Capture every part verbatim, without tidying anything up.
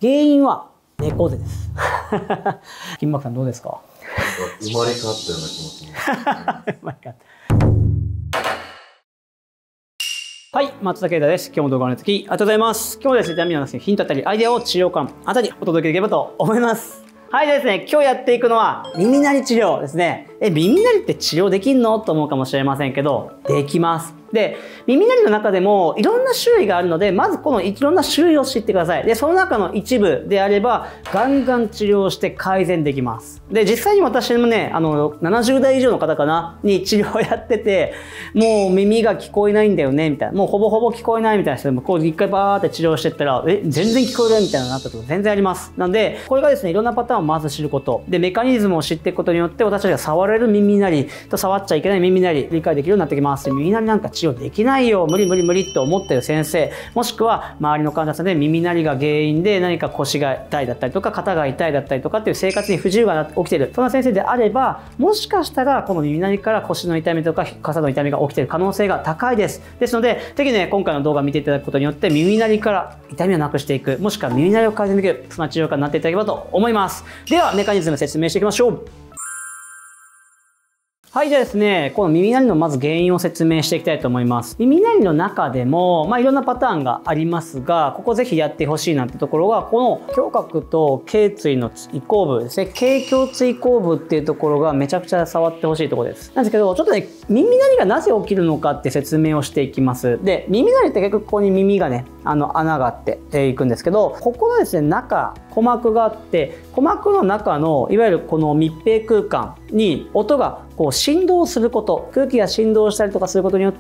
原因は猫背です。金箔さんどうですか？ 生まれ変わったような気持ちに。 生まれ変わった。はい、松田啓太です。今日も動画の続きありがとうございます。今日はですね、痛みのヒントあたり、アイデアを治療感あたりお届けできればと思います。はいですね、今日やっていくのは耳鳴り治療ですね。え、耳鳴りって治療できんのと思うかもしれませんけど、できます。で、耳鳴りの中でもいろんな種類があるので、まずこのいろんな種類を知ってください。で、その中の一部であれば、ガンガン治療して改善できます。で、実際に私もね、あの、ななじゅうだい以上の方かな、に治療をやってて、もう耳が聞こえないんだよね、みたいな。もうほぼほぼ聞こえないみたいな人でも、こう一回バーって治療してったら、え、全然聞こえないみたいなのになったこと全然あります。なんで、これがですね、いろんなパターンをまず知ること。で、メカニズムを知っていくことによって、私たちが触れる耳鳴りと触っちゃいけない耳鳴り、理解できるようになってきます。耳鳴りなんか治療できないよ。無理無理無理って思ってる先生、もしくは周りの患者さんで耳鳴りが原因で何か腰が痛いだったりとか肩が痛いだったりとかっていう生活に不自由が起きている、そんな先生であれば、もしかしたらこの耳鳴りから腰の痛みとか肩の痛みが起きている可能性が高いです。ですので、ぜひね、今回の動画を見ていただくことによって耳鳴りから痛みをなくしていく、もしくは耳鳴りを改善できる、そんな治療家になっていただければと思います。では、メカニズム説明していきましょう。はい、じゃあですね、この耳鳴りのまず原因を説明していきたいと思います。耳鳴りの中でも、まあいろんなパターンがありますが、ここぜひやってほしいなってところは、この胸郭と頸椎の移行部ですね、頸胸椎移行部っていうところがめちゃくちゃ触ってほしいところです。なんですけど、ちょっとね、耳鳴りがなぜ起きるのかって説明をしていきます。で、耳鳴りって結局ここに耳がね、あの穴があってえいくんですけど、ここのですね、中、鼓膜があって、鼓膜の中のいわゆるこの密閉空間に音がこう振動すること、空気が振動したりとかすることによって、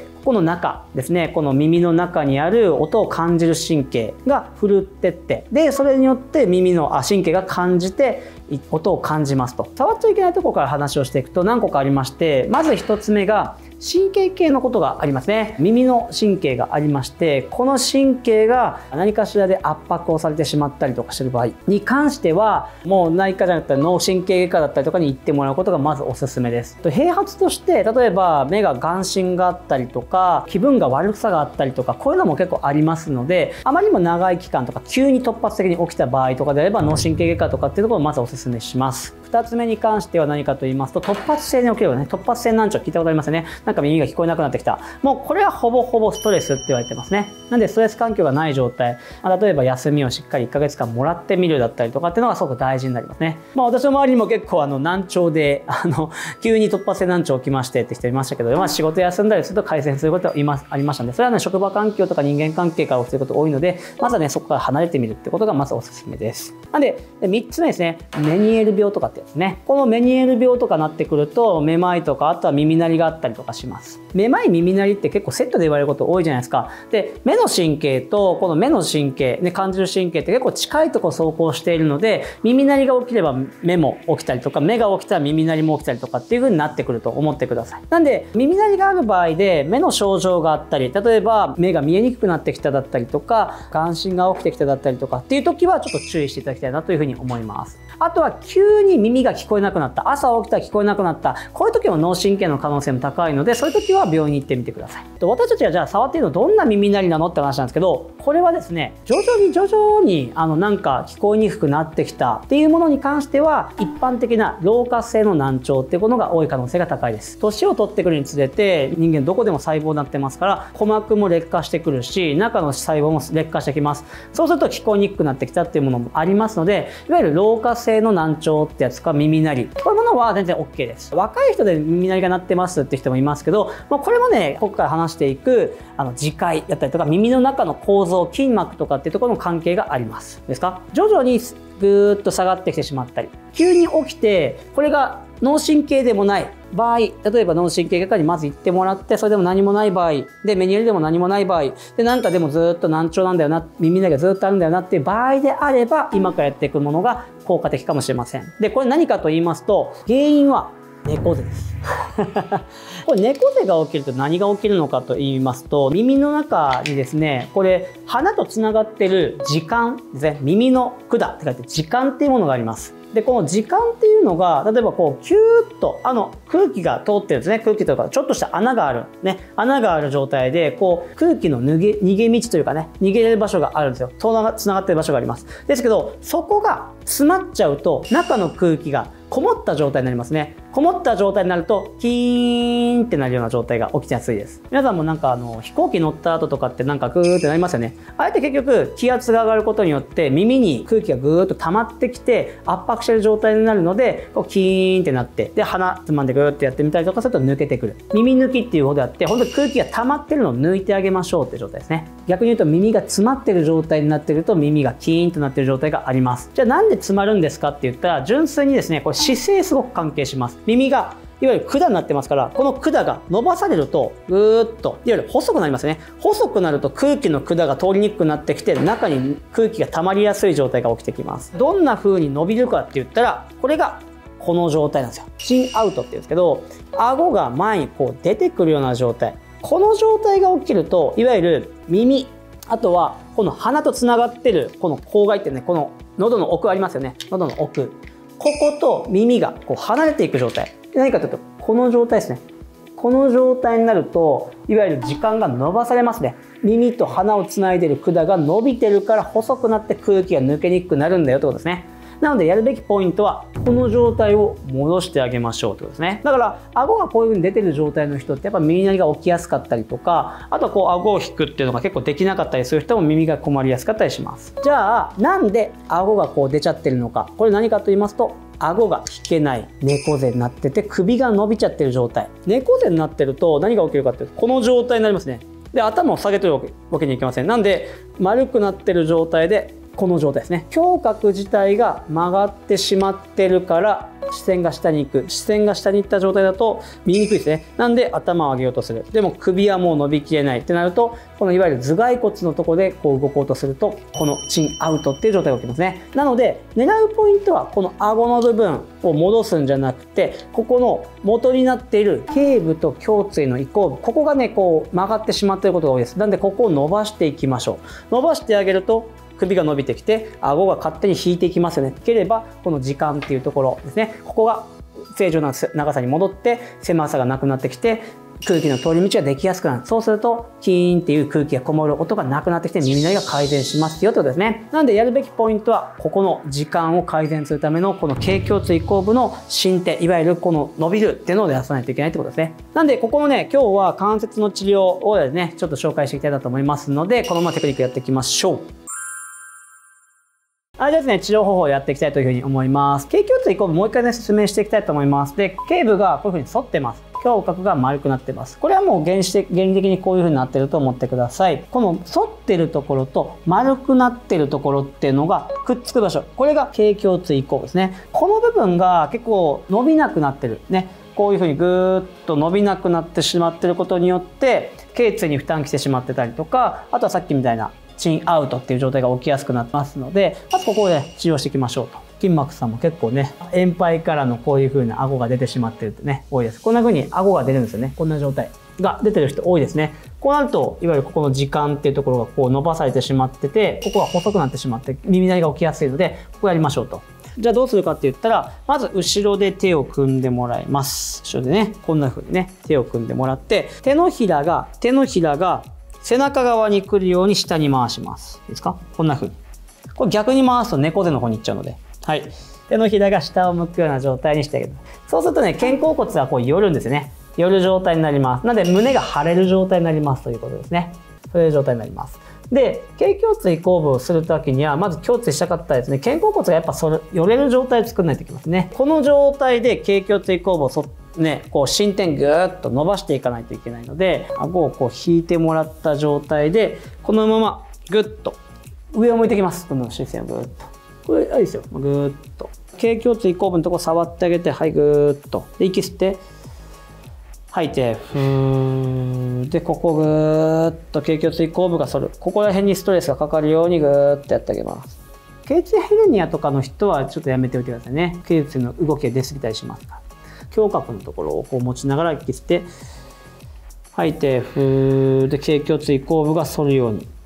ここの中ですね、この耳の中にある音を感じる神経が振るってって、で、それによって耳のあ神経が感じて音を感じますと。触っちゃいけないところから話をしていくと何個かありまして、まず一つ目が神経系のことがありますね。耳の神経がありまして、この神経が何かしらで圧迫をされてしまったりとかしている場合に関しては、もう内科じゃなくて脳神経外科だったりとかに行ってもらうことがまずおすすめです。併発として、例えば目が眼神があったりとか、気分が悪さがあったりとか、こういうのも結構ありますので、あまりにも長い期間とか急に突発的に起きた場合とかであれば、脳神経外科とかっていうところをまずおすすめします。ふたつめに関しては何かと言いますと、突発性に起きるね、突発性難聴聞いたことありますね。なんか耳が聞こえなくなってきた。もうこれはほぼほぼストレスって言われてますね。なんでストレス環境がない状態、例えば休みをしっかりいっかげつかんもらってみるだったりとかっていうのがすごく大事になりますね。まあ私の周りにも結構あの難聴で、あの、急に突発性難聴起きましてって人いましたけど、まあ仕事休んだりすると改善することは今ありましたので、それはね、職場環境とか人間関係から起きてること多いので、まずはね、そこから離れてみるってことがまずおすすめです。なんで、みっつめですね、メニエール病とかってやつね。このメニエール病とかなってくると、めまいとか、あとは耳鳴りがあったりとかします。めまい、耳鳴りって結構セットで言われること多いじゃないですか。で、目の神経とこの目の神経、ね、感じる神経って結構近いところ走行しているので、耳鳴りが起きれば目も起きたりとか、目が起きたら耳鳴りも起きたりとかっていう風になってくると思ってください。なんで、耳鳴りがある場合で目の症状があったり、例えば目が見えにくくなってきただったりとか、眼神が起きてきただったりとかっていう時はちょっと注意していただきたいなという風に思います。あとは急に耳が聞こえなくなった、朝起きたら聞こえなくなった、こういう時も脳神経の可能性も高いので、そういう時は病院に行ってみてください。私たちがじゃあ触っているのどんな耳鳴りなのって話なんですけど、これはですね、徐々に徐々にあのなんか聞こえにくくなってきたっていうものに関しては、一般的な老化性の難聴っていうものが多い可能性が高いです。年を取ってくるにつれて人間どこでも細胞になってますから、鼓膜も劣化してくるし、中の細胞も劣化してきます。そうすると聞こえにくくなってきたっていうものもありますので、いわゆる老化性の難聴ってやつか耳鳴り、こういうものは全然 OK です。若い人で耳鳴りが鳴ってますって人もいますけど、まあ、これもね、ここから話していくあの耳介だったりとか耳の中の構造、筋膜とかっていうところの関係がありますですか。徐々にぐーっと下がってきてしまったり、急に起きてこれが脳神経でもない場合、例えば脳神経外科にまず行ってもらって、それでも何もない場合で、メニエールでも何もない場合で、なんかでもずっと難聴なんだよな、耳鳴りがずっとあるんだよなっていう場合であれば、今からやっていくものが効果的かもしれません。で、これ何かと言いますと、原因は猫背です。これ猫背が起きると何が起きるのかと言いますと、耳の中にですね、これ鼻とつながってる耳管ですね、耳の管って書いて耳管っていうものがあります。で、この耳管っていうのが、例えばこうキューッとあの空気が通ってるんですね。空気とかちょっとした穴がある。ね。穴がある状態で、こう、空気の逃げ、逃げ道というかね、逃げれる場所があるんですよ。つなが、つながってる場所があります。ですけど、そこが詰まっちゃうと、中の空気がこもった状態になりますね。こもった状態になると、キーンってなるような状態が起きやすいです。皆さんもなんかあの、飛行機乗った後とかってなんかグーってなりますよね。あれって結局、気圧が上がることによって、耳に空気がぐーっと溜まってきて、圧迫してる状態になるので、こうキーンってなって、で、鼻つまんでグーってやってみたりとかすると抜けてくる。耳抜きっていうことであって、本当に空気が溜まってるのを抜いてあげましょうっていう状態ですね。逆に言うと耳が詰まってる状態になってると、耳がキーンとなってる状態があります。じゃあなんで詰まるんですかって言ったら、純粋にですね、これ姿勢すごく関係します。耳がいわゆる管になってますから、この管が伸ばされると、ぐーっと、いわゆる細くなりますね。細くなると空気の管が通りにくくなってきて、中に空気が溜まりやすい状態が起きてきます。どんな風に伸びるかって言ったら、これがこの状態なんですよ。チンアウトって言うんですけど、顎が前にこう出てくるような状態。この状態が起きると、いわゆる耳、あとはこの鼻とつながってる、この口外ってね、この喉の奥ありますよね。喉の奥。ここと耳がこう離れていく状態。何かというと、この状態ですね。この状態になると、いわゆる時間が伸ばされますね。耳と鼻をつないでいる管が伸びてるから細くなって空気が抜けにくくなるんだよってことですね。なのでやるべきポイントは、この状態を戻してあげましょうってことですね。だから、顎がこういう風に出てる状態の人って、やっぱ耳鳴りが起きやすかったりとか、あとはこう顎を引くっていうのが結構できなかったりする人も耳が困りやすかったりします。じゃあ、なんで顎がこう出ちゃってるのか。これ何かと言いますと、顎が引けない猫背になってて、首が伸びちゃってる状態。猫背になってると何が起きるかっていうと、この状態になりますね。で、頭を下げてるわけにいきません。なんで、丸くなってる状態で、この状態ですね。胸郭自体が曲がってしまってるから、視線が下に行く。視線が下に行った状態だと見にくいですね。なんで頭を上げようとする。でも首はもう伸びきれないってなると、このいわゆる頭蓋骨のところでこう動こうとすると、このチンアウトっていう状態が起きますね。なので、狙うポイントはこの顎の部分を戻すんじゃなくて、ここの元になっている頸部と胸椎の移行部、ここがね、こう曲がってしまっていることが多いです。なんでここを伸ばしていきましょう。伸ばしてあげると、首が伸びてきて、顎が勝手に引いていきますよね。ければ、この時間っていうところですね。ここが正常な長さに戻って、狭さがなくなってきて、空気の通り道ができやすくなる。そうすると、キーンっていう空気がこもる音がなくなってきて、耳鳴りが改善しますよってことですね。なんでやるべきポイントは、ここの時間を改善するための、この頸胸椎後部の伸展、いわゆるこの伸びるっていうのを出さないといけないってことですね。なんで、ここのね、今日は関節の治療をですね、ちょっと紹介していきたいなと思いますので、このままテクニックやっていきましょう。はい、じゃあですね、治療方法をやっていきたいというふうに思います。頸胸椎後部もう一回ね、説明していきたいと思います。で、頸部がこういうふうに反ってます。胸郭が丸くなってます。これはもう原理的にこういうふうになってると思ってください。この反ってるところと丸くなってるところっていうのがくっつく場所。これが頸胸椎後部ですね。この部分が結構伸びなくなってる。ね。こういうふうにぐーっと伸びなくなってしまってることによって、頸椎に負担きてしまってたりとか、あとはさっきみたいなチンアウトっていう状態が起きやすくなってますので、まずここで治療していきましょうと。筋膜さんも結構ね、円肺からのこういう風な顎が出てしまってるってね、多いです。こんな風に顎が出るんですよね。こんな状態が出てる人多いですね。こうなると、いわゆるここの時間っていうところがこう伸ばされてしまってて、ここが細くなってしまって耳鳴りが起きやすいので、ここやりましょうと。じゃあどうするかって言ったら、まず後ろで手を組んでもらいます。後ろでね、こんな風にね、手を組んでもらって、手のひらが、手のひらが背中側に来るように下に回します。いいですか？こんな風に。これ逆に回すと猫背の方に行っちゃうので。はい。手のひらが下を向くような状態にしてあげる。そうするとね、肩甲骨がこう寄るんですよね。寄る状態になります。なので胸が張れる状態になりますということですね。そういう状態になります。で、頸胸椎後部をするときには、まず胸椎したかったらですね、肩甲骨がやっぱそれ寄れる状態を作らないといけますね。この状態で頸胸椎後部をそね、こう伸展ぐーっと伸ばしていかないといけないので、顎をこう引いてもらった状態で、このままぐっと上を向いてきます。この視線をぐーっと。これ、あいいですよ。ぐーっと。頸胸椎後部のところ触ってあげて、はい、ぐーっと。で、息吸って、吐いて、ふー。で、ここぐーっと頸胸椎後部が反る。ここら辺にストレスがかかるようにぐーっとやってあげます。頸椎ヘルニアとかの人はちょっとやめておいてくださいね。頸椎の動きが出過ぎたりしますから。胸郭のところをこう持ちながら息吸って吐いてふーで頸胸椎後部が反るように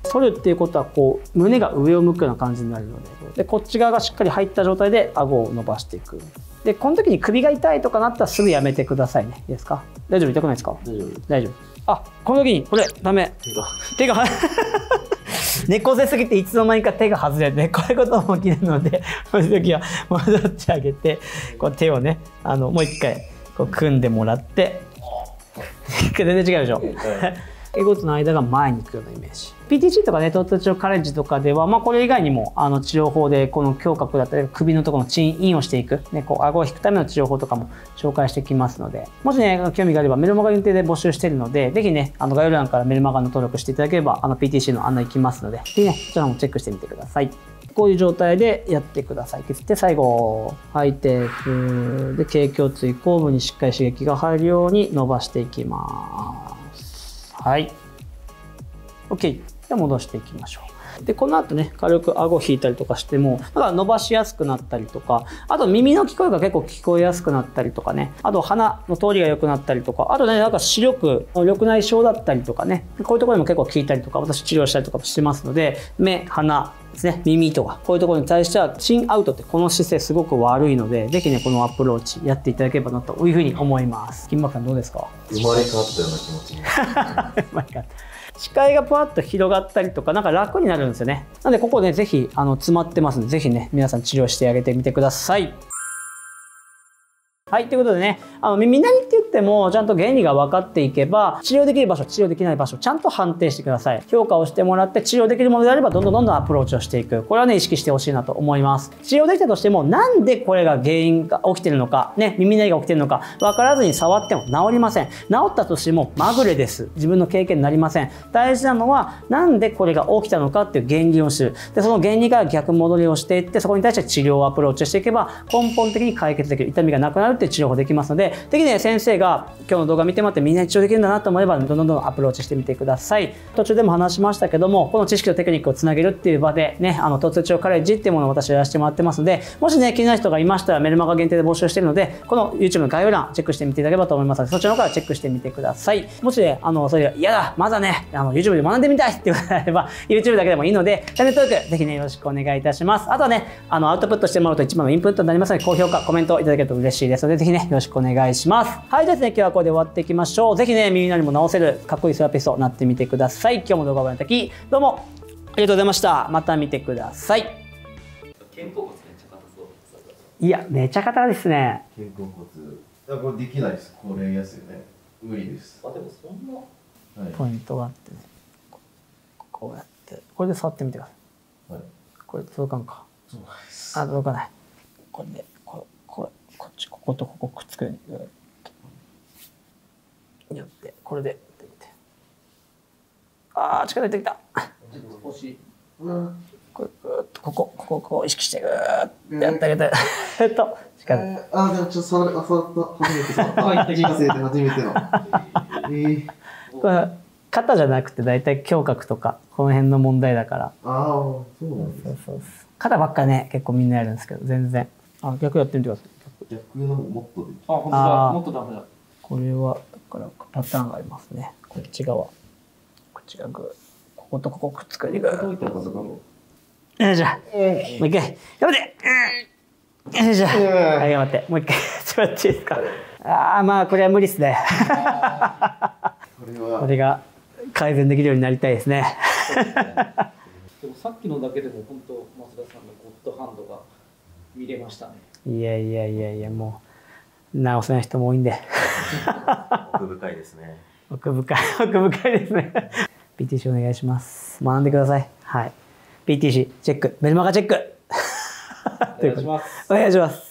反るっていうことはこう胸が上を向くような感じになるので、でこっち側がしっかり入った状態で顎を伸ばしていく。でこの時に首が痛いとかなったらすぐやめてくださいね。いいですか？大丈夫？痛くないですか？ 大丈夫。 大丈夫。あ、この時にこれダメ。 手が手が猫背すぎていつの間にか手が外れて、こういうことも起きるので、こういう時は戻ってあげて、こう手をね、あのもう一回こう組んでもらって、全然違うでしょ。エゴとの間が前に行くようなイメージ。ピーティーシー とかね、トータル治療カレッジとかでは、まあ、これ以外にもあの治療法でこの胸郭だったり首のところのチンインをしていく、ね、こう顎を引くための治療法とかも紹介してきますので、もしね興味があればメルマガ限定で募集しているので、ぜひねあの概要欄からメルマガの登録していただければあの ピーティーシー の案内行きますので、ぜひねそちらもチェックしてみてください。こういう状態でやってください。削って最後吐いてふーで頸胸椎後部にしっかり刺激が入るように伸ばしていきます。はい。OK。で戻していきましょう。でこの後ね軽く顎を引いたりとかしてもだから伸ばしやすくなったりとか、あと耳の聞こえが結構聞こえやすくなったりとかね、あと鼻の通りが良くなったりとか、あとねなんか視力緑内障だったりとかね、こういうところにも結構効いたりとか、私治療したりとかもしてますので、目鼻ですね、耳とかこういうところに対してはチンアウトってこの姿勢すごく悪いので、ぜひねこのアプローチやっていただければなというふうに思います。金箔さんどうですか？ 生まれ変わったような気持ちになる。 生まれ変わった。視界がぷわっと広がったりとか、なんか楽になるんですよね。なのでここね、ぜひあの詰まってますので、ぜひね、皆さん治療してあげてみてください。はい、ということでね、あの耳鳴りって言っても、ちゃんと原理が分かっていけば、治療できる場所、治療できない場所、ちゃんと判定してください。評価をしてもらって、治療できるものであれば、どんどんどんどんアプローチをしていく。これはね、意識してほしいなと思います。治療できたとしても、なんでこれが原因が起きてるのか、ね、耳鳴りが起きてるのか、分からずに触っても治りません。治ったとしても、まぐれです。自分の経験になりません。大事なのは、なんでこれが起きたのかっていう原理を知る。で、その原理から逆戻りをしていって、そこに対して治療をアプローチしていけば、根本的に解決できる。痛みがなくなるっていう治療法できますので、で、ぜひね、先生が今日の動画見てもらってみんな治療できるんだなと思えば、どんどんどんどんアプローチしてみてください。途中でも話しましたけども、この知識とテクニックをつなげるっていう場でね、あの、トータル治療カレッジっていうものを私はやらせてもらってますので、もしね、気になる人がいましたらメルマガ限定で募集しているので、この YouTube の概要欄チェックしてみていただければと思いますので、そちらの方からチェックしてみてください。もしね、あの、それが嫌だ、まだね、あの、YouTube で学んでみたいっていうことであれば、YouTube だけでもいいので、チャンネル登録、ぜひね、よろしくお願いいたします。あとはね、あの、アウトプットしてもらうと一番のインプットになりますので、高評価、コメントいただけると嬉しいですので、ぜひね、よろしくお願いします。はい、ですね、今日はこれで終わっていきましょう。ぜひね、耳鳴りも治せるかっこいいセラピストになってみてください。今日も動画をご覧いただき、どうもありがとうございました。また見てください。 肩甲骨めっちゃ硬そう。 いや、めちゃ硬ですね。 肩甲骨。あ、これできないです。これやすよね。無理です。あ、でもそんな。はい、 ポイントがあってね。こうやって、これで触ってみてください。はい、これ届かんか。 そうです。 あ、届かない。これで、これ、これ、こっち、こことここくっつくように。やってこれでやってみて、ああ力入ってきた。 ちょっと少し、 うん、これぐーっとここここここ意識してぐーっとやってあげて、えっと力、 えー、あーでもちょっと触った触った初めて触った人生で初めての、えー、 これ肩じゃなくてだいたい胸郭とかこの辺の問題だから。 ああそうなんです、ね、そうそうそう、 肩ばっかね結構みんなやるんですけど、全然あ逆やってみてください。 逆のもっとできる。 あ本当だ、もっとダメだ。 これはだからパターンがありますね。こっち側、こっちがグー、こことここくっつくにグー。よいしょ。もう一回。頑張って。よいしょ。はい、頑張って。もう一回。ちょっと待っていいですか。ああ、まあこれは無理ですね。 これは。 これが改善できるようになりたいですね。 でもさっきのだけでも本当増田さんのゴッドハンドが見れましたね。 いやいやいやいや、もう直せない人も多いんで。 奥深いですね。 奥深い、奥深いですね。ピーティーシー お願いします。学んでください。はい。ピーティーシー チェック、メルマガチェック。 お願いします。 お願いします。